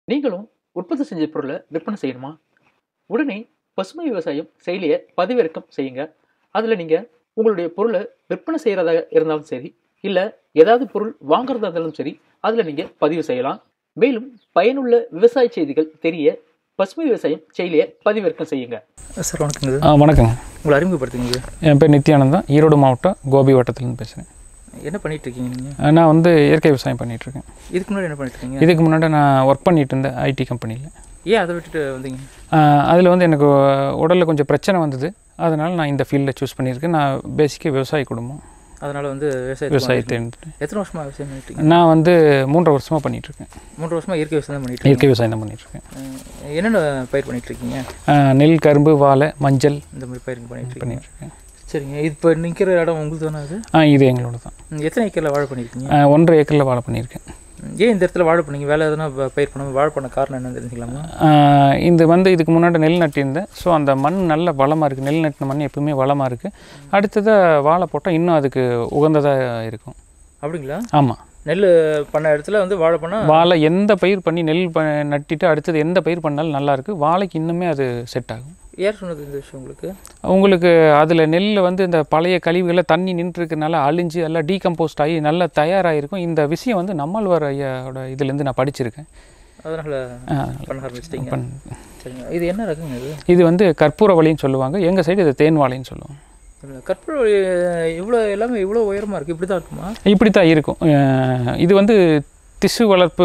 நீங்களும் உற்பத்தி செஞ்ச பொருளை விற்பனை செய்யணுமா? உடனே பசுமை விவசாயம் செயலியை பதிவிறக்கம் செய்யுங்க. அதில் நீங்கள் உங்களுடைய பொருளை விற்பனை செய்கிறதா இருந்தாலும் சரி, இல்லை ஏதாவது பொருள் வாங்குறதா இருந்தாலும் சரி, அதில் நீங்கள் பதிவு செய்யலாம். மேலும் பயனுள்ள விவசாய செய்திகள் தெரிய பசுமை விவசாயம் செயலியை பதிவிறக்கம் செய்யுங்க. சார் வணக்கங்க. வணக்கங்க. உங்களை அறிமுகப்படுத்துங்க. என் பேர் நித்யானந்தா, ஈரோடு மாவட்டம் கோபி வட்டத்துலேருந்து பேசுகிறேன். என்ன பண்ணிகிட்ருக்கீங்க நீங்கள்? நான் வந்து இயற்கை விவசாயம் பண்ணிகிட்ருக்கேன். இதுக்கு முன்னாடி என்ன பண்ணிட்டுருக்கீங்க? இதுக்கு முன்னாடி நான் ஒர்க் பண்ணிகிட்டு இருந்தேன் ஐடி கம்பெனியில். ஏன் அதை விட்டுட்டு வந்தீங்க? அதில் வந்து எனக்கு உடலில் கொஞ்சம் பிரச்சனை வந்தது. அதனால் நான் இந்த ஃபீல்டில் சூஸ் பண்ணியிருக்கேன். நான் பேசிக்காக விவசாய குடும்பம், அதனால் வந்து விவசாயத்தை எத்தனை வருஷமாக விவசாயம் பண்ணிட்டு? நான் வந்து 3 வருஷமாக பண்ணிகிட்ருக்கேன். 3 வருஷமாக இயற்கை விவசாயம் தான் பண்ணிட்டு? இயற்கை விவசாயம் தான் பண்ணிகிட்ருக்கேன். என்னென்ன பயிர் பண்ணிகிட்ருக்கீங்க? நெல், கரும்பு, வாழை, மஞ்சள் இந்த மாதிரி பயிர் பண்ணிகிட்ருக்கேன். சரிங்க. இப்போ நிற்கிற இடம் உங்களுக்கு தானே? அது இது எங்களோட தான். எத்தனை ஏக்கரில் வாழை பண்ணியிருக்கீங்க? 1.5 ஏக்கரில் வாழை பண்ணியிருக்கேன். ஏன் இந்த இடத்துல வாழை பண்ணீங்க? வேலை எதனா பயிர் பண்ணாமல் வாழை பண்ண காரணம் என்னன்னு தெரிஞ்சுக்கலாமா? இந்த வந்து இதுக்கு முன்னாடி நெல் நட்டியிருந்தேன். ஸோ அந்த மண் நல்ல வளமாக இருக்குது. நெல் நட்டின மண் எப்பவுமே வளமாக இருக்குது. அடுத்ததாக வாழை போட்டால் இன்னும் அதுக்கு உகந்ததாக இருக்கும். அப்படிங்களா? ஆமாம். நெல் பண்ண இடத்துல வந்து வாழை பண்ணால் வாழை எந்த பயிர் பண்ணி நெல் நட்டிட்டு அடுத்தது எந்த பயிர் பண்ணாலும் நல்லாயிருக்கு. வாழைக்கு இன்னுமே அது செட் ஆகும். யார் சொன்னது இந்த விஷயம் உங்களுக்கு? உங்களுக்கு அதில் நெல்லில் வந்து இந்த பழைய கழிவுகளை தண்ணி நின்றுருக்கனால அழிஞ்சு எல்லாம் டீகம்போஸ்ட் ஆகி நல்லா தயாராகிருக்கும். இந்த விஷயம் வந்து நம்மாழ்வார் ஐயாவோட இதுலேருந்து நான் படிச்சிருக்கேன். அதனால் பண்ண ஆரம்பிச்சிட்டிங்க. சரிங்க. இது என்ன ரகங்க? இது வந்து கற்பூரவள்ளின்னு சொல்லுவாங்க. எங்கள் சைடு இது தேன் வாழைன்னு சொல்லுவாங்க. கற்பூரவள்ளி எல்லாமே இவ்வளோ உயரமாக இருக்குது. இப்படி தான் இருக்குமா? இப்படி தான் இருக்கும். இது வந்து திசு வளர்ப்பு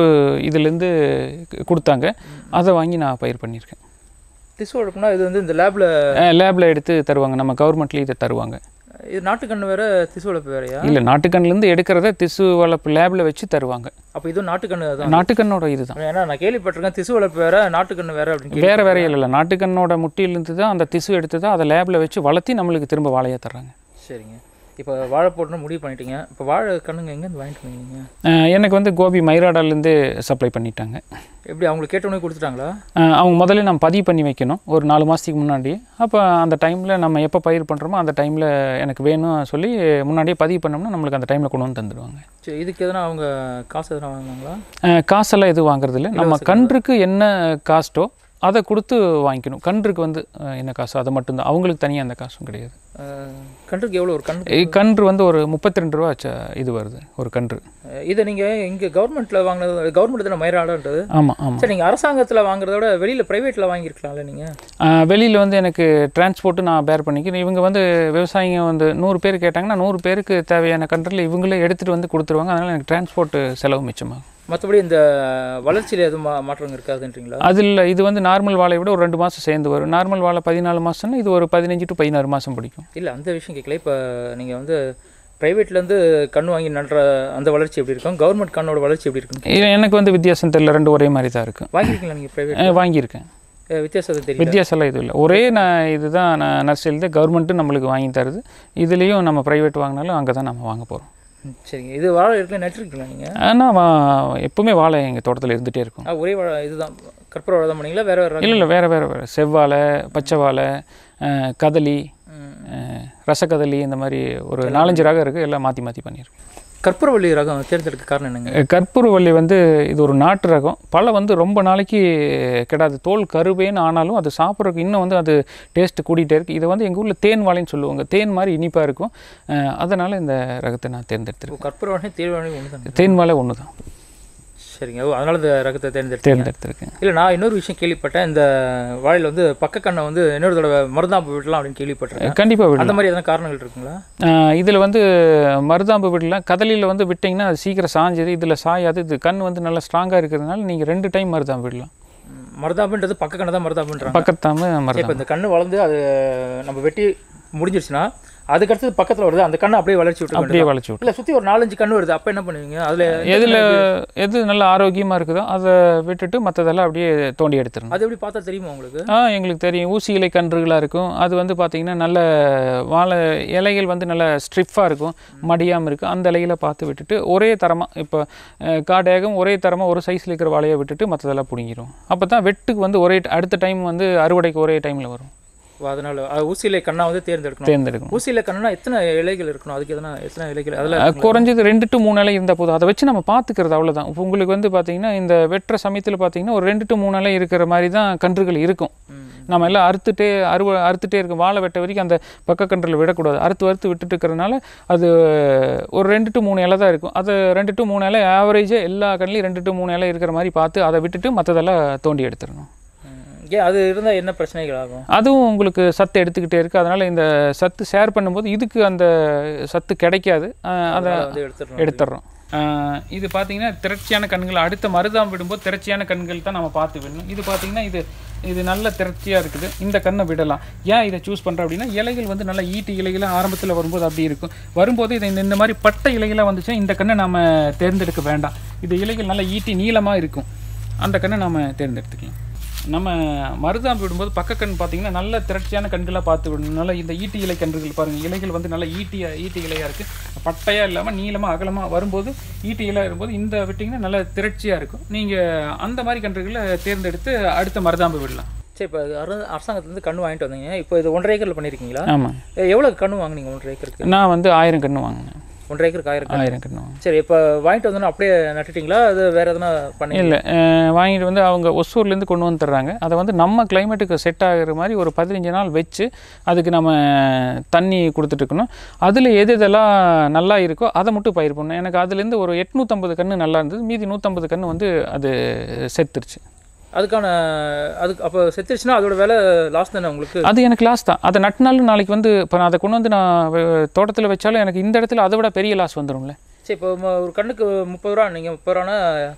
இதுலேருந்து அதை வாங்கி நான் பயிர் பண்ணியிருக்கேன். திசு வளர்ப்புனா இது வந்து இந்த லேபில் எடுத்து தருவாங்க. நம்ம கவர்மெண்ட்லேயே இதை தருவாங்க. இது நாட்டுக்கண்ணு வேறு, திசு வளர்ப்பு வேறையா? இல்லை, நாட்டுக்கண்ணுலேருந்து எடுக்கிறத திசு வளர்ப்பு லேபில் வச்சு தருவாங்க. அப்போ இதுவும் நாட்டுக்கண்ணு தான்? நாட்டுக்கண்ணோட இது தான். ஏன்னா நான் கேள்விப்பட்டிருக்கேன் திசு வளர்ப்பு வேறு, நாட்டுக்கண்ணு வேறு அப்படின்னு. வேறு இல்லை, நாட்டுக்கண்ணோட முட்டியிலேருந்து தான் அந்த திசு எடுத்து தான் அதை லேபில் வச்சு வளர்த்தி நம்மளுக்கு திரும்ப வாழையாக தர்றாங்க. சரிங்க. இப்போ வாழை போடணும்னு முடிவு பண்ணிட்டீங்க. இப்போ வாழை கண்ணுங்க எங்கேருந்து வாங்கிட்டு வந்தீங்க? எனக்கு வந்து கோபி மைராடாலேருந்து சப்ளை பண்ணிட்டாங்க. எப்படி அவங்களுக்கு கேட்டோன்னே கொடுத்துட்டாங்களா? அவங்க முதல்ல நம்ம பதிவு பண்ணி வைக்கணும் ஒரு 4 மாதத்துக்கு முன்னாடி. அப்போ அந்த டைமில் நம்ம எப்போ பயிர் பண்ணுறோமோ அந்த டைமில் எனக்கு வேணும் சொல்லி முன்னாடியே பதிவு பண்ணோம்னா நம்மளுக்கு அந்த டைமில் கொண்டு வந்து தந்துடுவாங்க. சரி. இதுக்கு எதனா அவங்க காசு எதனா வாங்கினாங்களா? காசெல்லாம் எதுவும் வாங்குறதில்ல. நம்ம கன்றுக்கு என்ன காஸ்ட்டோ அதை கொடுத்து வாங்கிக்கணும். கன்றுக்கு வந்து என்ன காசு அதை மட்டும்தான். அவங்களுக்கு தனியாக அந்த காசும் கிடையாது. கன்றுக்கு எவ்வளோ ஒரு கன்று வந்து ஒரு 32 ரூபா இது வருது ஒரு கன்று. இதை நீங்கள் இங்கே கவர்மெண்ட்டில் வாங்கினது? கவர்மெண்ட் தானே மைராடான்றது? ஆமாம் ஆமாம். சரி. நீங்கள் அரசாங்கத்தில் வாங்குறத விட வெளியில் ப்ரைவேட்டில் வாங்கியிருக்கலாம்ல நீங்கள்? வெளியில் வந்து எனக்கு டிரான்ஸ்போர்ட்டு நான் பேர் பண்ணிக்கிறேன். இவங்க வந்து விவசாயிங்க வந்து 100 பேர் கேட்டாங்கன்னா 100 பேருக்கு தேவையான கன்றில் இவங்களே எடுத்துகிட்டு வந்து கொடுத்துருவாங்க. அதனால் எனக்கு டிரான்ஸ்போர்ட்டு செலவு மிச்சமாகும். மற்றபடி இந்த வளர்ச்சியில் எதுவும் மாற்றம் இருக்காதுன்றீங்களா? அதில் இது வந்து நார்மல் வாழை விட ஒரு 2 மாதம் சேர்ந்து வரும். நார்மல் வாழை 14 மாதம்னா இது ஒரு 15 to 16 மாதம் பிடிக்கும். இல்லை, அந்த விஷயம் கேட்கல. இப்போ நீங்கள் வந்து ப்ரைவேட்லேருந்து கண் வாங்கி நடுற அந்த வளர்ச்சி எப்படி இருக்கும்? கவர்மெண்ட் கண்ணோட வளர்ச்சி எப்படி இருக்கும்? எனக்கு வந்து வித்தியாசம் தெரியல. 2 ஒரே மாதிரி தான் இருக்கும். வாங்கியிருக்கீங்களா நீங்கள் ப்ரைவேட்? வாங்கியிருக்கேன். வித்தியாசம் தெரியும்? வித்தியாசம்லாம் எதுவும் இல்லை. ஒரே இதுதான். நான் நர்சரியில் தான் கவர்மெண்ட்டு நம்மளுக்கு வாங்கி தருது. இதுலேயும் நம்ம ப்ரைவேட் வாங்கினாலும் அங்கே தான் நம்ம வாங்க போகிறோம். சரிங்க. இது வாழை இருக்குல்ல, நட்டுருக்கீங்களா நீங்கள்? ஆனால் எப்போவுமே வாழை எங்கள் தோட்டத்தில் இருந்துகிட்டே இருக்கும். ஒரே வாழை இதுதான், கற்பூர வாழை தான் பண்ணீங்களா? வேறு வேறு? இல்லை, வேறு செவ்வாழை, பச்சை வாழை, கதலி, ரசக்கதலி, இந்த மாதிரி ஒரு 4-5 ரகம் இருக்குது. எல்லாம் மாற்றி மாற்றி பண்ணியிருக்கோம். கற்பூரவள்ளி ரகம் தேர்ந்தெடுக்க காரணம் என்னங்க? கற்பூரவள்ளி வந்து இது ஒரு நாட்டு ரகம். பழம் வந்து ரொம்ப நாளைக்கு கெடாது. தோல் கருவேன்னு ஆனாலும் அது சாப்பிட்றதுக்கு இன்னும் வந்து அது டேஸ்ட்டு கூட்டிகிட்டே இருக்குது. இதை வந்து எங்கள் ஊரில் தேன் வாழைன்னு சொல்லுவாங்க. தேன் மாதிரி இனிப்பாக இருக்கும். அதனால் இந்த ரகத்தை நான் தேர்ந்தெடுத்துருக்கேன். கற்பூரவாழை தேன் வாழை ஒன்று தான்? தேன் வாழை ஒன்று தான். சரிங்க. அதனால் இந்த ரகத்தை தேர்ந்தெடுத்திருக்கேன். இல்லை, நான் இன்னொரு விஷயம் கேள்விப்பட்டேன். இந்த வாழையில் வந்து பக்கக்கண்ணை வந்து இன்னொரு தடவை மருதாம்பு விடலாம் அப்படின்னு கேள்விப்பட்டேன். கண்டிப்பாக விடலாம். அந்த மாதிரி எதனா காரணங்கள் இருக்குங்களா? இதில் வந்து மருதாம்பு விடலாம். கதலியில் வந்து விட்டிங்கன்னா அது சீக்கிரம் சாஞ்சது. இதில் சாயாது. இது கண் வந்து நல்லா ஸ்ட்ராங்காக இருக்கிறதுனால நீங்கள் 2 டைம் மருதாம்பு விடலாம். மருதாம்புன்றது பக்கக்கண்ணை தான் மருதாம்புன்றாங்க. பக்கத்தாம மருதாம்பு. இப்போ இந்த கண்ணு வளர்ந்து அது நம்ம வெட்டி முடிஞ்சிருச்சுன்னா அதுக்கடுத்து பக்கத்தில் வருது, அந்த கண்ணை அப்படியே வளர்ச்சி விட்டு இல்லை சுற்றி ஒரு 4-5 கண்ணு வருது. அப்போ என்ன பண்ணுவீங்க? அதில் எது நல்ல ஆரோக்கியமாக இருக்குதோ அதை விட்டுட்டு மற்றதெல்லாம் அப்படியே தோண்டி எடுத்துருங்க. அது எப்படி பார்த்தா தெரியுமா உங்களுக்கு? எங்களுக்கு தெரியும். ஊசி இலை கன்றுகளாக இருக்கும். அது வந்து பார்த்திங்கன்னா நல்ல வாழை இலைகள் வந்து நல்ல ஸ்ட்ரிஃபாக இருக்கும், மடியாமல் இருக்குது. அந்த இலைகளை பார்த்து விட்டுட்டு ஒரே தரமாக இப்போ காடேகம் ஒரே தரமாக ஒரு சைஸில் இருக்கிற வாழையை விட்டுட்டு மற்றதெல்லாம் பிடிங்கிடும். அப்போ தான் வெட்டுக்கு வந்து அடுத்த டைம் வந்து அறுவடைக்கு ஒரே டைமில் வரும். அதனால் ஊசியிலை கண்ணா வந்து தேர்ந்தெடுக்கணும். ஊசியிலை கண்ணா எத்தனை இலைகள் இருக்கணும், அதுக்கு எத்தனை இலைகள் அதில் குறைஞ்சது 2 to 3 இலை இருந்தால் போதும். அதை வச்சு நம்ம பார்த்துக்கிறது அவ்வளோதான். இப்போ உங்களுக்கு வந்து பார்த்தீங்கன்னா இந்த வெட்டுற சமயத்தில் பார்த்தீங்கன்னா ஒரு 2 to 3 இலை இருக்கிற மாதிரி தான் கன்றுகள் இருக்கும். நம்ம எல்லாம் அறுத்துட்டே இருக்கும். வாழை வெட்ட வரைக்கும் அந்த பக்க கன்றில் விடக்கூடாது. அறுத்து விட்டுட்டு இருக்கிறதுனால அது ஒரு 2 to 3 இலை தான் இருக்கும். அது 2 to 3 இலை ஆவரேஜாக எல்லா கண்ணிலையும் 2 to 3 இலை இருக்கிற மாதிரி பார்த்து அதை விட்டுட்டு மற்றதெல்லாம் தோண்டி எடுத்துடணும். அது இருந்தால் என்ன பிரச்சனைகள் ஆகும்? அதுவும் உங்களுக்கு சத்து எடுத்துக்கிட்டே இருக்குது. அதனால் இந்த சத்து ஷேர் பண்ணும்போது இதுக்கு அந்த சத்து கிடைக்காது. அதை எடுத்துடுறோம். இது பார்த்தீங்கன்னா திரட்சியான கண்கள். அடுத்த மருதாம் விடும்போது திரட்சியான கண்கள் தான் நம்ம பார்த்து விடணும். இது பார்த்தீங்கன்னா இது நல்ல திரட்சியாக இருக்குது. இந்த கண்ணை விடலாம். ஏன் இதை சூஸ் பண்ணுறோம் அப்படின்னா இலைகள் வந்து நல்ல ஈட்டு இலைகளாக ஆரம்பத்தில் வரும்போது அப்படி இருக்கும். வரும்போது இது இந்த மாதிரி பட்டை இலைகளாக வந்துச்சுன்னா இந்த கண்ணை நம்ம தேர்ந்தெடுக்க வேண்டாம். இது இலைகள் நல்லா ஈட்டி நீளமாக இருக்கும். அந்த கண்ணை நம்ம தேர்ந்தெடுத்துக்கலாம். நம்ம மருதாம்பு விடும்போது பக்கக்கண் பார்த்தீங்கன்னா நல்ல திரட்சியான கண்களாக பார்த்து விடணும். நல்ல இந்த ஈட்டி இலை கன்றுகள் பாருங்கள், இலைகள் வந்து நல்ல ஈட்டி இலையாக இருக்குது. பட்டையாக இல்லாமல் நீளமாக அகலமாக வரும்போது ஈட்டி இலையாக இருக்கும்போது இந்த விட்டிங்கன்னா நல்ல திரட்சியாக இருக்கும். நீங்கள் அந்த மாதிரி கன்றுகளை தேர்ந்தெடுத்து அடுத்த மருதாம்பு விடலாம். சரி, இப்போ அரசாங்கத்துலேருந்து கன்று வாங்கிட்டு வந்தீங்க. இப்போ இது 1.5 ஏக்கரில் பண்ணியிருக்கீங்களா? ஆமாம். எவ்வளோ கன்று வாங்கினீங்க 1.5 ஏக்கருக்கு? நான் வந்து 1000 கன்று வாங்கினேன். 1.5 ஏக்கருக்கு 1000 கன்று. சரி, இப்போ வாங்கிட்டு வந்தோன்னா அப்படியே நட்டுட்டிங்களா? அது வேறு எதனா பண்ணி? இல்லை, வாங்கிட்டு வந்து அவங்க ஒசூர்லேருந்து கொண்டு வந்து தர்றாங்க. அதை வந்து நம்ம கிளைமேட்டுக்கு செட் ஆகிற மாதிரி ஒரு 15 நாள் வச்சு அதுக்கு நம்ம தண்ணி கொடுத்துட்ருக்கணும். அதில் எதெல்லாம் நல்லா இருக்கோ அதை மட்டும் பயிர் பண்ணணும். எனக்கு அதுலேருந்து ஒரு 850 கன்று நல்லா இருந்தது. மீதி 150 கன்று வந்து அது செத்துருச்சு. அதுக்கு அப்போ செத்துருச்சுன்னா அதோட வேலை லாஸ் தானே உங்களுக்கு? அது எனக்கு லாஸ் தான். அதை நட்டினாலும் நாளைக்கு வந்து இப்போ நான் அதை கொண்டு வந்து நான் தோட்டத்தில் வச்சாலும் எனக்கு இந்த இடத்துல அதை விட பெரிய லாஸ் வந்துடும்ல. சரி, இப்போ ஒரு கண்ணுக்கு 30 ரூபா, நீங்கள் 30 ரூபானா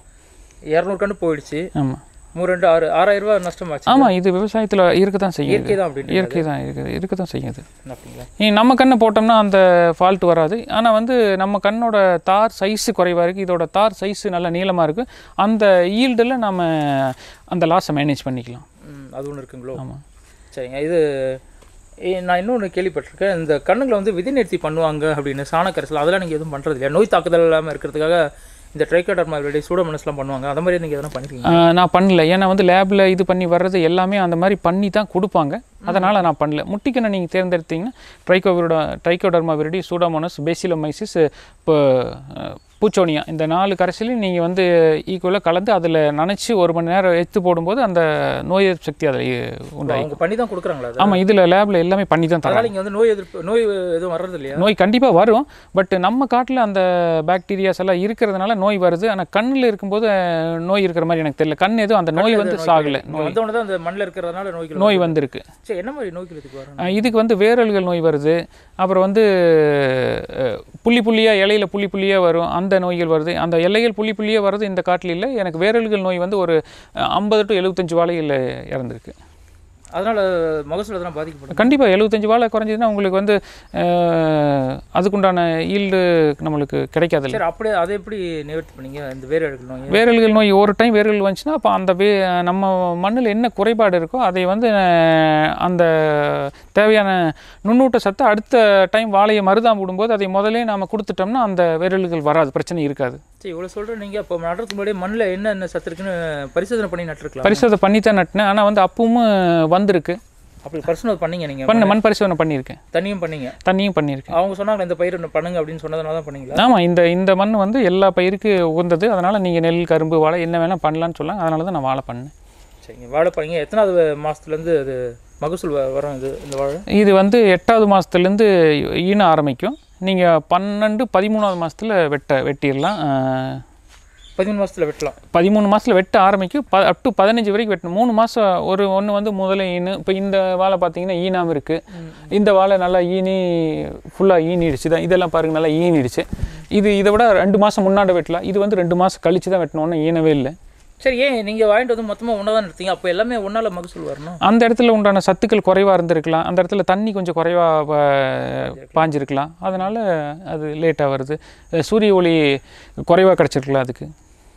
200 கன்று போயிடுச்சு. ஆமாம், 6000 ரூபா நஷ்டமாச்சு. ஆமாம், இது விவசாயத்தில் இருக்க தான் செய்யும். இயற்கை தான் அப்படின்னு இயற்கை தான் இருக்க தான் செய்யுது. நம்ம கண்ணை போட்டோம்னா அந்த ஃபால்ட் வராது. ஆனால் வந்து நம்ம கண்ணோட தார் சைஸு குறைவாக இருக்குது. இதோட தார் சைஸு நல்லா நீளமாக இருக்குது. அந்த ஈல்டில் நம்ம அந்த லாஸை மேனேஜ் பண்ணிக்கலாம். அது ஒன்று இருக்குங்களோ? ஆமாம். சரிங்க. இது நான் இன்னொன்று கேள்விப்பட்டிருக்கேன். இந்த கண்ணுங்களை வந்து விதை நிறுத்தி பண்ணுவாங்க அப்படின்னு, சாணக்கரைசல் அதெல்லாம் நீங்கள் எதுவும் பண்ணுறது இல்லையா? நோய் தாக்குதல் இல்லாமல் இருக்கிறதுக்காக இந்த ட்ரைகோடர்மா விரிடி சூடோமோனாஸ்லாம் பண்ணுவாங்க. அந்த மாதிரி நீங்கள் எதனா பண்ணிருக்கீங்க? நான் பண்ணல. ஏன்னா வந்து லேபில் இது பண்ணி வர்றது எல்லாமே அந்த மாதிரி பண்ணி தான் கொடுப்பாங்க. அதனால் நான் பண்ணல. முட்டிக்கண்ணை நீங்கள் தேர்ந்தெடுத்தீங்கன்னா ட்ரைகோடர்மா விரிடி, சூடோமோனாஸ், பேசிலோமைசிஸ், இப்போ பூச்சோனியா, இந்த 4 கரைசலையும் நீங்கள் வந்து ஈக்குவலாக கலந்து அதில் நனைச்சி 1 மணி நேரம் எடுத்து போடும்போது அந்த நோய் எதிர்ப்பு சக்தி அதில் உண்டாகும். பண்ணி தான் கொடுக்குறாங்களா? ஆமாம், இதில் லேபில் எல்லாமே பண்ணி தான் தராங்க. நீங்கள் வந்து நோய் எதுவும் வர்றது இல்லையா? நோய் கண்டிப்பாக வரும். பட் நம்ம காட்டில் அந்த பாக்டீரியாஸ் எல்லாம் இருக்கிறதுனால நோய் வருது. ஆனால் கண்ணில் இருக்கும்போது நோய் இருக்கிற மாதிரி எனக்கு தெரியல. கண் எதுவும் அந்த நோய் வந்து சாகலை. வந்தோடனே தான் அந்த மண்ணில் இருக்கிறதுனால நோய் வந்திருக்கு. சரி, என்ன மாதிரி நோய்கள் இதுக்கு வரும்? இதுக்கு வந்து வேரல்கள் நோய் வருது. அப்புறம் வந்து புள்ளியாக இலையில் புள்ளியாக வரும், அந்த நோய்கள் வருது. அந்த இலைகள் புள்ளியாக வர்றது இந்த காட்டில் இல்லை. எனக்கு வேரல்கள் நோய் வந்து ஒரு 50 to 75 வாழையில் இறந்துருக்கு. அதனால் மகசூல் அதெல்லாம் பாதிக்கப்படும். கண்டிப்பாக 75 வாழை குறைஞ்சதுன்னா உங்களுக்கு வந்து அதுக்குண்டான ஈல்டு நம்மளுக்கு கிடைக்காது. சரி, அப்படியே அதை எப்படி நிவர்த்தி பண்ணீங்க இந்த வேரல்கள் நோய்? ஒரு டைம் வேரல்கள் வந்துச்சுன்னா அப்போ அந்த நம்ம மண்ணில் என்ன குறைபாடு இருக்கோ அதை வந்து அந்த தேவையான நுண்ணூட்ட சத்தை அடுத்த டைம் வாழையை மருதாம் விடும்போது அதை முதலே நாம் கொடுத்துட்டோம்னா அந்த வேரல்கள் வராது, பிரச்சனை இருக்காது. சரி, இவ்வளோ சொல்கிறேன். நீங்கள் அப்போ நடுறதுக்கு முன்னாடியே மண்ணில் என்ன சத்து இருக்குன்னு பரிசோதனை பண்ணி நட்டுருக்கலாம். பரிசோதனை பண்ணி தான் நட்டினேன். ஆனால் வந்து அப்பவும் வந்திருக்கு. அப்படி பரிசோதனை பண்ணீங்க? நீங்கள் மண் பரிசோதனை பண்ணியிருக்கேன். தண்ணியும் பண்ணியிருக்கேன். அவங்க சொன்னாங்க இந்த பயிர் பண்ணுங்க அப்படின்னு சொன்னதுனால தான் பண்ணீங்களா? ஆமாம், இந்த மண் வந்து எல்லா பயிருக்கு உகந்தது. அதனால் நீங்கள் நெல், கரும்பு, வாழை என்ன வேணால் பண்ணலான்னு சொன்னாங்க. அதனால தான் நான் வாழை பண்ணேன். சரிங்க. வாழை பண்ணீங்க. எத்தனாவது மாதத்துலேருந்து அது மகசூல் வரும் இந்த வாழை? இது வந்து 8வது மாதத்துலேருந்து ஈன ஆரம்பிக்கும். நீங்கள் 12-13வது மாதத்தில் வெட்டிடலாம். 13 மாதத்தில் வெட்டலாம். 13 மாதத்தில் வெட்ட ஆரம்பிக்கும். அப் டு 15 வரைக்கும் வெட்டணும். 3 மாதம் ஒன்று வந்து முதல்ல ஈனு. இப்போ இந்த வாழை பார்த்தீங்கன்னா ஈனாமல் இருக்குது. இந்த வாழை நல்லா ஃபுல்லாக ஈனிடுச்சு தான். இதெல்லாம் பாருங்கள், நல்லா ஈனிடுச்சு. இதை விட 2 மாதம் முன்னாடி வெட்டலாம். இது வந்து 2 மாதம் கழிச்சு தான் வெட்டணும்னு ஈனவே இல்லை. சரி, ஏன் நீங்கள் வாங்கிட்டு வந்து மொத்தமாக ஒன்றா தான் எடுத்தீங்க? அப்போ எல்லாமே ஒன்றால் மகசூல் வரணும். அந்த இடத்துல உண்டான சத்துக்கள் குறைவாக இருந்திருக்கலாம். அந்த இடத்துல தண்ணி கொஞ்சம் குறைவாக பாஞ்சிருக்கலாம். அதனால் அது லேட்டாக வருது. சூரிய ஒளி குறைவாக கிடச்சிருக்கலாம் அதுக்கு.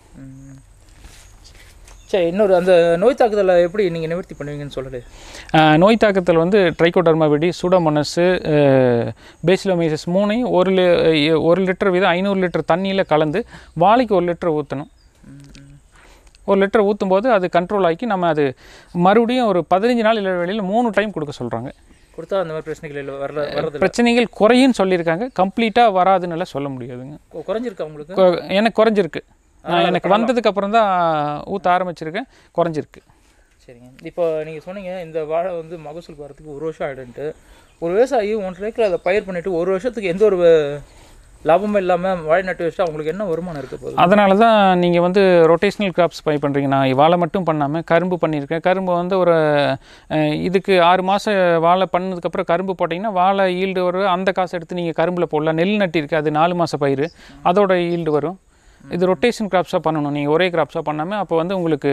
சரி, இன்னொரு அந்த நோய் தாக்குதலை எப்படி நீங்கள் நிவர்த்தி பண்ணுவீங்கன்னு சொல்லலை? நோய் தாக்குதல் வந்து ட்ரைகோடர்மா விரிடி, சூடோமோனாஸ், பேசிலோமைசிஸ் 3ஐயும் 1 லிட்டர் வீதம் 500 லிட்டர் தண்ணியில் கலந்து வாழைக்கு 1 லிட்டர் ஊற்றணும். 1 லிட்டர் ஊற்றும் போது அது கண்ட்ரோல் ஆகி நம்ம அது மறுபடியும் ஒரு 15 நாள் இடைவெளியில் 3 டைம் கொடுக்க சொல்கிறாங்க. கொடுத்தா அந்த மாதிரி பிரச்சனைகள் இல்லை வர்றது பிரச்சனைகள் குறையும் சொல்லியிருக்காங்க. கம்ப்ளீட்டாக வராதுன்னு சொல்ல முடியாதுங்க. குறைஞ்சிருக்கா உங்களுக்கு? எனக்கு குறைஞ்சிருக்கு. எனக்கு வந்ததுக்கு அப்புறம் தான் ஊற்ற ஆரம்பிச்சிருக்கேன், குறைஞ்சிருக்கு. சரிங்க. இப்போ நீங்கள் சொன்னீங்க இந்த வாழை வந்து மகசூல் வரத்துக்கு 1 வருஷம் ஆகிடுன்ட்டு. ஒரு விவசாயி 1 ஏக்கர் அதை பயிர் பண்ணிவிட்டு 1 வருஷத்துக்கு எந்த ஒரு லாபமும் இல்லாமல் வாழை நட்டு வச்சுட்டு அவங்களுக்கு என்ன வருமானம் இருக்க போகுது? அதனால தான் நீங்கள் வந்து ரொட்டேஷனல் கிராப்ஸ் பயிர் பண்ணுறீங்க. நான் வாழை மட்டும் பண்ணாமல் கரும்பு பண்ணியிருக்கேன். கரும்பு வந்து ஒரு இதுக்கு 6 மாதம் வாழை பண்ணதுக்கப்புறம் கரும்பு போட்டிங்கன்னா வாழை ஈல்டு வரும். அந்த காசு எடுத்து நீங்கள் கரும்பில் போடலாம். நெல் நட்டிருக்கு, அது 4 மாத பயிர், அதோட ஈல்டு வரும். இது ரொட்டேஷன் கிராப்ஸாக பண்ணணும். நீங்கள் ஒரே கிராப்ஸாக பண்ணாமல் அப்போ வந்து உங்களுக்கு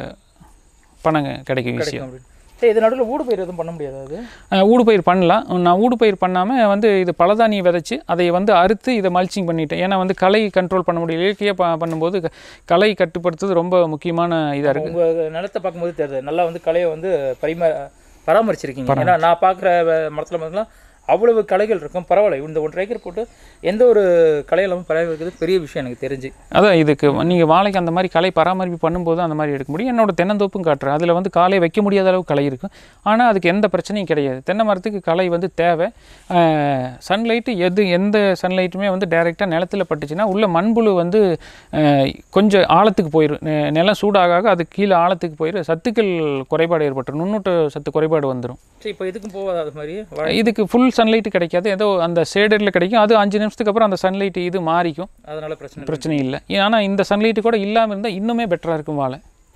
பணம் கிடைக்கும் ஈஸியாக. இது நடுவில் ஊடு பயிர் எதுவும் பண்ண முடியாது? அது ஊடு பயிர் பண்ணலாம். நான் ஊடு பயிர் பண்ணாமல் வந்து இது பலதானியை விதைச்சி அதை வந்து அறுத்து இதை மல்ச்சிங் பண்ணிட்டேன். ஏன்னா வந்து களை கண்ட்ரோல் பண்ண முடியல. இயற்கையாக பண்ணும்போது களை கட்டுப்படுத்துறது ரொம்ப முக்கியமான இதாக இருக்குது. உங்கள் நிலத்தை பார்க்கும்போது தெரியுது நல்லா வந்து களையை வந்து பராமரிச்சிருக்கீங்க. ஏன்னா நான் பார்க்குற மரத்தில் பார்த்தீங்கன்னா அவ்வளவு களைகள் இருக்கும். பரவாயில்ல, இந்த 1 ஏக்கர் போட்டு எந்த ஒரு களை இல்லாமல் பராமரிக்கிறது பெரிய விஷயம் எனக்கு தெரிஞ்சு. அதான் இதுக்கு நீங்கள் வாழைக்கு அந்த மாதிரி களை பராமரிப்பு பண்ணும்போது அந்த மாதிரி எடுக்க முடியும். என்னோட தென்னந்தோப்பும் காட்டுறேன். அதில் வந்து காலை வைக்க முடியாத அளவு களை இருக்கும். ஆனால் அதுக்கு எந்த பிரச்சனையும் கிடையாது. தென்னை மரத்துக்கு களை வந்து தேவை. சன்லைட்டு எந்த சன்லைட்டுமே வந்து டைரெக்டாக நிலத்தில் பட்டுச்சுன்னா உள்ள மண்புழு வந்து கொஞ்சம் ஆழத்துக்கு போயிடும். நிலம் சூடாக அது கீழே ஆழத்துக்கு போயிடும். சத்துக்கள் குறைபாடு ஏற்பட்டுரும். நுண்ணூட்ட சத்து குறைபாடு வந்துடும். சரி, இப்போ இதுக்கும் போகாது அது மாதிரி? இதுக்கு ஃபுல் சன்லைட்டு கிடைக்காது. ஏதோ அந்த ஷேடரில் கிடைக்கும். அது 5 நிமிஷத்துக்கு அப்புறம் அந்த சன்லைட் இது மாறிக்கும். அதனால் பிரச்சனை இல்லை. ஆனால் இந்த சன்லைட்டு கூட இல்லாமல் இருந்தால் இன்னுமே பெட்டராக இருக்கும் வாழை.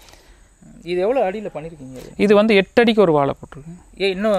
இது எவ்வளோ அடியில் பண்ணியிருக்கீங்க? இது வந்து 8 அடிக்கு ஒரு வாழை போட்டிருக்கேன். இன்னும்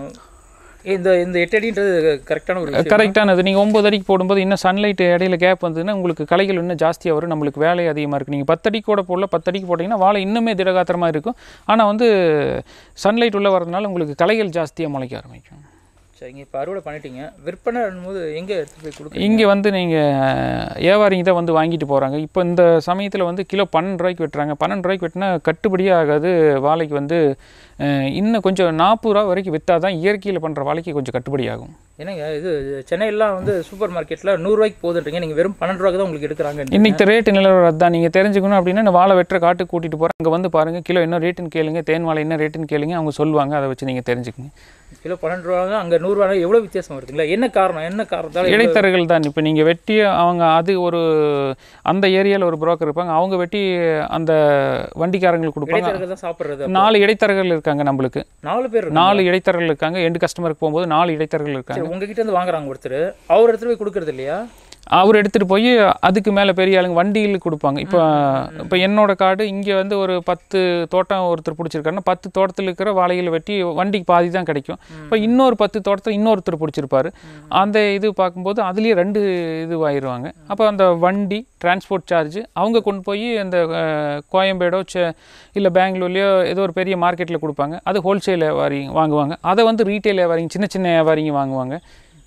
இந்த 8 அடின்றது கரெக்டான ஒரு கரெக்டானது. நீங்கள் 9 அடிக்கு போடும்போது இன்னும் சன்லைட் இடையில கேப் வந்ததுன்னா உங்களுக்கு களைகள் இன்னும் ஜாஸ்தியாக வரும். நம்மளுக்கு வேலை அதிகமாக இருக்குது. நீங்கள் 10 அடிக்கு கூட போடல, 10 அடிக்கு போட்டிங்கன்னா வாழை இன்னுமே திடகாத்திரமாக இருக்கும். ஆனால் வந்து சன்லைட் உள்ளே வரதுனால உங்களுக்கு களைகள் ஜாஸ்தியாக முளைக்க ஆரம்பிக்கும். சரிங்க. இப்போ அறுவடை பண்ணிட்டீங்க, விற்பனை பண்ணும்போது எங்கே எடுத்துகிட்டு போய் கொடுங்க? இங்கே வந்து நீங்கள் வியாபாரிங்க தான் வந்து வாங்கிட்டு போகிறாங்க. இப்போ இந்த சமயத்தில் வந்து கிலோ 12 ரூபாய்க்கு வெட்டுறாங்க. 12 ரூபாய்க்கு வெட்டினா கட்டுப்படியே ஆகாது. வாழைக்கு வந்து இன்னும் கொஞ்சம் 40 ரூபா வரைக்கும் விற்றா தான் இயற்கையில் பண்ணுற வாழைக்கு கொஞ்சம் கட்டுப்படி ஆகும். என்னங்க இது சென்னையெல்லாம் வந்து சூப்பர் மார்க்கெட்டில் 100 ரூபாய்க்கு போதுன்றீங்க, நீங்கள் வெறும் 12 ரூபாய்க்கு தான் உங்களுக்கு எடுக்கிறாங்க. இன்றைக்கி ரேட்டு நிலவரம் தான் நீங்கள் தெரிஞ்சுக்கணும் அப்படின்னா நான் வாழை வெட்டுற காட்டுக்கு கூட்டிகிட்டு போகிறேன். அங்கே வந்து பாருங்கள் கிலோ என்ன ரேட்டுன்னு கேளுங்க, தேன் வாழை என்ன ரேட்டுன்னு கேளுங்க, அவங்க சொல்லுவாங்க. அதை வச்சு நீங்கள் தெரிஞ்சுக்கங்க. கிலோ 12 ரூபா, அங்கே 100 ரூபா, எவ்வளோ வித்தியாசம் வருதுங்களா? என்ன காரணத்தால்? இடைத்தரகர்கள் தான். இப்போ நீங்கள் வெட்டி அவங்க அது ஒரு அந்த ஏரியாவில் ஒரு புரோக்கர் இருப்பாங்க, அவங்க வெட்டி அந்த வண்டிக்காரங்களுக்கு கொடுப்பாங்க. சாப்பிட்றது 4 இடைத்தரகர்கள் இருக்காங்க. நம்மளுக்கு 4 பேர், 4 இடைத்தரகர்கள் இருக்காங்க. எண்டு கஸ்டமருக்கு போகும்போது 4 இடைத்தரகர்கள் இருக்காங்க. உங்ககிட்ட இருந்து வாங்குறாங்க ஒருத்தர், அவர் எடுத்துகிட்டு போய் கொடுக்குறது இல்லையா? அவர் எடுத்துகிட்டு போய் அதுக்கு மேலே பெரிய ஆளுங்க வண்டியில் கொடுப்பாங்க. இப்போ என்னோட காடு இங்கே வந்து ஒரு 10 தோட்டம் ஒருத்தர் பிடிச்சிருக்காருன்னா 10 தோட்டத்தில் இருக்கிற வாழைகளை வெட்டி வண்டிக்கு பாதி தான் கிடைக்கும். இப்போ இன்னொரு 10 தோட்டத்தில் இன்னொருத்தர் பிடிச்சிருப்பாரு. அந்த இது பார்க்கும்போது அதுலேயே 2 இதுவாகிடுவாங்க. அப்போ அந்த வண்டி டிரான்ஸ்போர்ட் சார்ஜ் அவங்க கொண்டு போய் அந்த கோயம்பேடோ இல்லை பெங்களூர்லையோ ஏதோ ஒரு பெரிய மார்க்கெட்டில் கொடுப்பாங்க. அது ஹோல்சேல் வியாபாரிங்க வாங்குவாங்க. அதை வந்து ரீட்டைல் வியாபாரிங்க சின்ன சின்ன வியாபாரிங்க வாங்குவாங்க.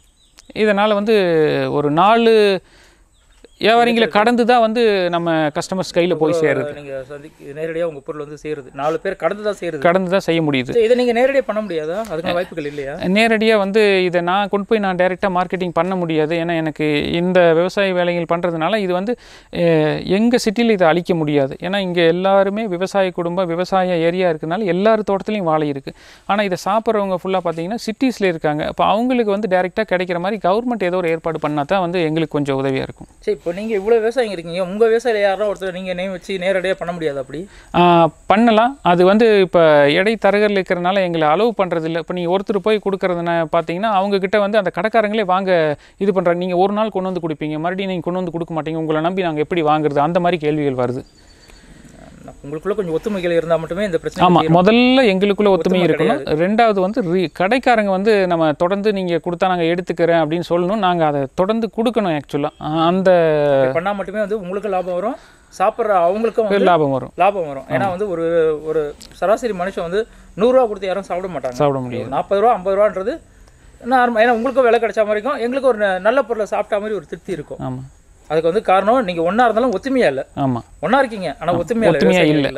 இதனால் வந்து ஒரு 4 வியாபாரிங்களை கடந்து தான் வந்து நம்ம கஸ்டமர்ஸ் கையில் போய் சேருது. நீங்கள் நேரடியாக உங்கள் பொருள் வந்து சேருது. 4 பேர் கடந்து தான் செய்ய முடியுது. இதை நீங்கள் நேரடியாக பண்ண முடியாதா? அதுக்கான வாய்ப்புகள் இல்லையா? நேரடியாக வந்து இதை நான் கொண்டு போய் நான் டைரெக்டாக மார்க்கெட்டிங் பண்ண முடியாது. ஏன்னா எனக்கு இந்த விவசாய வேலைகள் பண்ணுறதுனால இது வந்து எங்கள் சிட்டியில் இதை அழிக்க முடியாது. ஏன்னா இங்கே எல்லாருமே விவசாய குடும்பம், விவசாய ஏரியா இருக்கிறதுனால எல்லார் தோட்டத்துலையும் வாழை இருக்குது. ஆனால் இதை சாப்பிட்றவங்க ஃபுல்லாக பார்த்தீங்கன்னா சிட்டிஸில் இருக்காங்க. அப்போ அவங்களுக்கு வந்து டைரெக்டாக கிடைக்கிற மாதிரி கவர்மெண்ட் ஏதோ ஒரு ஏற்பாடு பண்ணால் தான் வந்து எங்களுக்கு கொஞ்சம் உதவியாக இருக்கும். சரி, இப்போ நீங்கள் இவ்வளோ விவசாயிங்க இருக்கீங்க, உங்கள் விவசாயியில் யாரும் ஒருத்தர் நீங்கள் நேம் வச்சு நேரடியாக பண்ண முடியாது? அப்படி பண்ணலாம். அது வந்து இப்போ இடைத்தரகர்கள் இருக்கிறதுனால எங்களை அலோவ் பண்ணுறதில்ல. இப்போ நீங்கள் ஒருத்தர் போய் கொடுக்குறதுனா பார்த்தீங்கன்னா அவங்கக்கிட்ட வந்து அந்த கடைக்காரங்களே வாங்க இது பண்ணுறாங்க. நீங்கள் ஒரு நாள் கொண்டு வந்து கொடுப்பீங்க, மறுபடியும் நீங்கள் கொண்டு வந்து கொடுக்க மாட்டீங்க, உங்களை நம்பி நாங்கள் எப்படி வாங்குறது? அந்த மாதிரி கேள்விகள் வருது. உங்களுக்குள்ள கொஞ்சம் ஒத்துமைகள் இருந்தால் மட்டுமே இந்த பிரச்சனை. ஆமாம், முதல்ல எங்களுக்குள்ள ஒத்துமை இருக்கணும். 2வது வந்து கடைக்காரங்க வந்து நம்ம தொடர்ந்து நீங்கள் கொடுத்தா நாங்கள் எடுத்துக்கிறேன் அப்படின்னு சொல்லணும். நாங்கள் அதை தொடர்ந்து கொடுக்கணும். ஆக்சுவலாக அந்த பண்ணால் மட்டுமே வந்து உங்களுக்கு லாபம் வரும், சாப்பிட்ற அவங்களுக்கும் லாபம் வரும். ஏன்னா வந்து ஒரு சராசரி மனுஷன் வந்து 100 ரூபா கொடுத்து யாரும் சாப்பிட முடியாது. 40 ரூபா 50 ரூபான்றது நார்மல். ஏன்னா உங்களுக்கும் விலை கிடைச்ச மாதிரி இருக்கும், எங்களுக்கு ஒரு நல்ல பொருளை சாப்பிட்ட மாதிரி ஒரு திருப்தி இருக்கும். ஆமாம், அதுக்கு வந்து காரணம் நீங்கள் ஒன்றா இருந்தாலும் ஒத்துமையா இல்லை. ஆமாம், ஒன்றா இருக்கீங்க ஆனால் ஒத்துமையா இல்லை.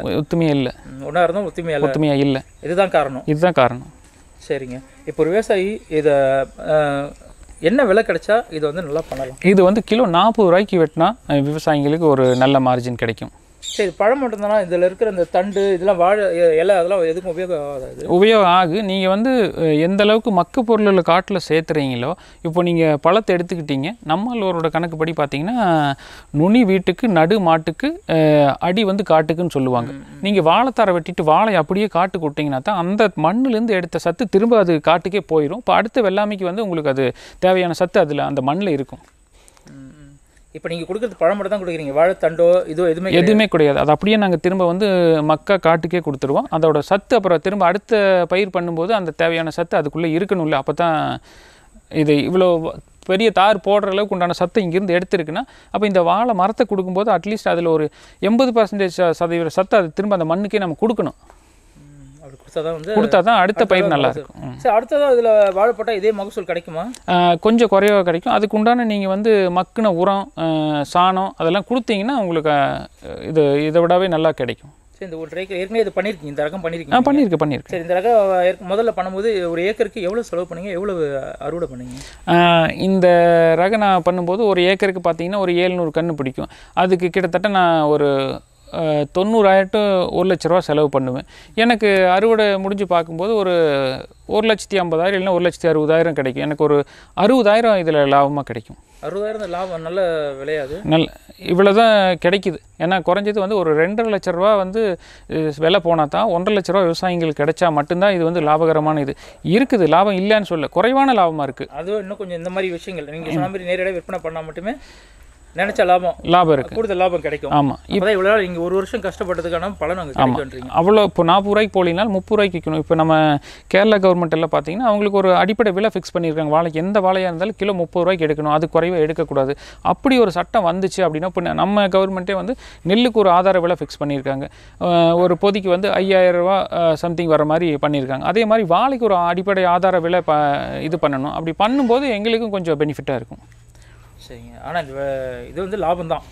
ஒன்றா இருந்தாலும் ஒத்துமையா இல்லை. இதுதான் காரணம். சரிங்க. இப்போ ஒரு விவசாயி இதை என்ன விலை கிடைச்சா இது வந்து நல்லா பண்ணலாம்? இது வந்து கிலோ 40 ரூபாய்க்கு வெட்டினா விவசாயிங்களுக்கு ஒரு நல்ல மார்ஜின் கிடைக்கும். சரி, பழம் மட்டும்தானா? இதில் இருக்கிற இந்த தண்டு இதெல்லாம் வாழை இலை அதெல்லாம் எதுக்கும் உபயோகம் ஆகாது? உபயோகம் ஆகு. நீங்கள் வந்து எந்த அளவுக்கு மக்கு பொருளில் காட்டில் சேர்த்துறீங்களோ, இப்போ நீங்கள் பழத்தை எடுத்துக்கிட்டீங்க, நம்மளோட கணக்குப்படி பார்த்தீங்கன்னா நுனி வீட்டுக்கு நடு மாட்டுக்கு அடி வந்து காட்டுக்குன்னு சொல்லுவாங்க. நீங்கள் வாழைத்தாரை வெட்டிட்டு வாழை அப்படியே காட்டுக்கு விட்டிங்கன்னா தான் அந்த மண்ணிலேருந்து எடுத்த சத்து திரும்ப அது காட்டுக்கே போயிடும். இப்போ அடுத்த வெள்ளாமைக்கு வந்து உங்களுக்கு அது தேவையான சத்து அதில் அந்த மண்ணில் இருக்கும். இப்போ நீங்கள் கொடுக்குறது பழம் மட்டும் தான் கொடுக்குறீங்க, வாழைத்தண்டோ இதோ எதுவுமே கிடையாது. அது அப்படியே நாங்கள் திரும்ப வந்து மக்கா காட்டுக்கே கொடுத்துருவோம். அதோட சத்து அப்புறம் திரும்ப அடுத்த பயிர் பண்ணும்போது அந்த தேவையான சத்து அதுக்குள்ளே இருக்கணும்ல. அப்போ தான் இது இவ்வளோ பெரிய தார் போடுற அளவுக்கு உண்டான சத்து இங்கேருந்து எடுத்துருக்குன்னா, அப்போ இந்த வாழை மரத்தை கொடுக்கும்போது அட்லீஸ்ட் அதில் ஒரு 80% சத்து அது திரும்ப அந்த மண்ணுக்கே நம்ம கொடுக்கணும். கொடுத்தா தான் அடுத்த பயிர் நல்லா இருக்கும். சரி, அடுத்ததாக இதில் வாழைப்பட்டா இதே மகசூல் கிடைக்குமா? கொஞ்சம் குறைவாக கிடைக்கும். அதுக்கு உண்டான நீங்கள் வந்து மக்கின உரம், சாணம் அதெல்லாம் கொடுத்தீங்கன்னா உங்களுக்கு இதை விடவே நல்லா கிடைக்கும். சரி, இந்த ஒரு ஏக்கர் ஏற்கனவே இது பண்ணியிருக்கீங்க, இந்த ரகம் பண்ணியிருக்கீங்க? பண்ணியிருக்கேன். சரி, இந்த ரகம் முதல்ல பண்ணும்போது ஒரு ஏக்கருக்கு எவ்வளோ செலவு பண்ணீங்க, எவ்வளோ அறுவடை பண்ணீங்க? இந்த ரகம் நான் பண்ணும்போது ஒரு ஏக்கருக்கு பார்த்தீங்கன்னா ஒரு 700 கன்று பிடிக்கும். அதுக்கு கிட்டத்தட்ட நான் ஒரு 90,000 to 1,00,000 ரூபா செலவு பண்ணுவேன். எனக்கு அறுவடை முடிஞ்சு பார்க்கும்போது ஒரு 1,50,000 இல்லைன்னா 1,60,000 கிடைக்கும். எனக்கு ஒரு 60,000 இதில் லாபமாக கிடைக்கும். 60,000 லாபம் நல்ல விலையாது? இவ்வளோ தான் கிடைக்குது. ஏன்னா குறைஞ்சது வந்து ஒரு 2.5 லட்ச ரூபா வந்து விலை போனால் தான் 1.5 லட்ச ரூபா விவசாயிகளுக்கு கிடைச்சா மட்டும்தான் இது வந்து லாபகரமான இது இருக்குது. லாபம் இல்லைன்னு சொல்ல, குறைவான லாபமாக இருக்குது. அதுவும் இன்னும் கொஞ்சம் இந்த மாதிரி விஷயங்கள் நீங்கள் சொன்ன மாதிரி நேரடியாக விற்பனை பண்ணால் மட்டுமே நினைச்ச லாபம் இருக்குது, கூடுதல் லாபம் கிடைக்கும். ஆமாம், இப்போ இவ்வளோ நீங்கள் ஒரு வருஷம் கஷ்டப்பட்டதுக்கான பலன் அங்கே கிடைக்குன்றீங்க. அவ்வளோ இப்போ 40 ரூபாய்க்கு போலினால் 30 ரூபாய்க்கு விற்கணும். இப்போ நம்ம கேரளா கவர்மெண்ட் எல்லாம் பார்த்தீங்கன்னா அவங்களுக்கு ஒரு அடிப்படை விலை ஃபிக்ஸ் பண்ணியிருக்காங்க. வாழைக்கு எந்த வாழையாக இருந்தாலும் கிலோ 30 ரூபாய்க்கு எடுக்கணும், அது குறைவாக எடுக்கக்கூடாது. அப்படி ஒரு சட்டம் வந்துச்சு அப்படின்னா இப்போ நம்ம கவர்மெண்ட்டே வந்து நெல்லுக்கு ஒரு ஆதார விலை ஃபிக்ஸ் பண்ணியிருக்காங்க. ஒரு பொதிக்கு வந்து 5,000 ரூபா சம்திங் வர மாதிரி பண்ணியிருக்காங்க. அதே மாதிரி வாழைக்கு ஒரு அடிப்படை ஆதார விலை இது பண்ணணும். அப்படி பண்ணும்போது எங்களுக்கும் கொஞ்சம் பெனிஃபிட்டாக இருக்கும். சரிங்க. ஆனால் இது வந்து லாபம் தான்.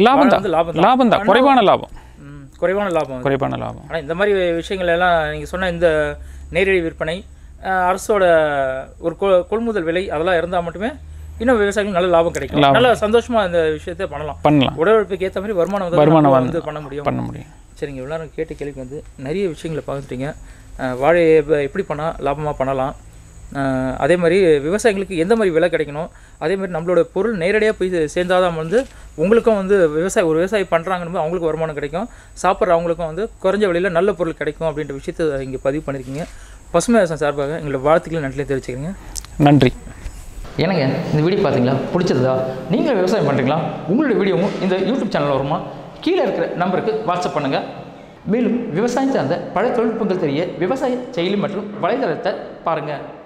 குறைவான லாபம். ஆனால் இந்த மாதிரி விஷயங்கள் எல்லாம் நீங்கள் சொன்ன இந்த நேரடி விற்பனை, அரசோட ஒரு கொள்முதல் விலை அதெல்லாம் இருந்தால் மட்டுமே இன்னும் விவசாயிகளுக்கு நல்ல லாபம் கிடைக்கும். நல்ல சந்தோஷமாக இந்த விஷயத்தை பண்ணலாம். உடலுழைப்புக்கு ஏற்ற மாதிரி வருமானம் வந்து பண்ண முடியும். சரிங்க, எல்லாரும் கேட்ட கேள்விக்கு வந்து நிறைய விஷயங்களை பார்த்துட்டீங்க. வாழையை எப்படி பண்ணால் லாபமாக பண்ணலாம், அதே மாதிரி விவசாயிகளுக்கு எந்த மாதிரி விலை கிடைக்கணும், அதே மாதிரி நம்மளோட பொருள் நேரடியாக போய் சேர்ந்தாதான் வந்து உங்களுக்கும் வந்து ஒரு விவசாயி பண்ணுறாங்கன்னு அவங்களுக்கு வருமானம் கிடைக்கும், சாப்பிட்ற அவங்களுக்கும் வந்து குறைஞ்ச விலையில் நல்ல பொருள் கிடைக்கும் அப்படின்ற விஷயத்தை இங்கே பதிவு பண்ணியிருக்கீங்க. பசுமை விவசாயம் சார்பாக எங்களோட வாழ்த்துக்களை நன்றியை தெரிவிச்சுக்கிறீங்க. நன்றி. ஏனுங்க, இந்த வீடியோ பார்த்தீங்களா? பிடிச்சதா? நீங்கள் விவசாயம் பண்ணுறீங்களா? உங்களுடைய வீடியோவும் இந்த யூடியூப் சேனலில் வருமா? கீழே இருக்கிற நம்பருக்கு வாட்ஸ்அப் பண்ணுங்கள். மேலும் விவசாயம் சார்ந்த பல தொழில்நுட்பங்கள் தெரிய விவசாய செயலி மற்றும் வலைதளத்தை பாருங்கள்.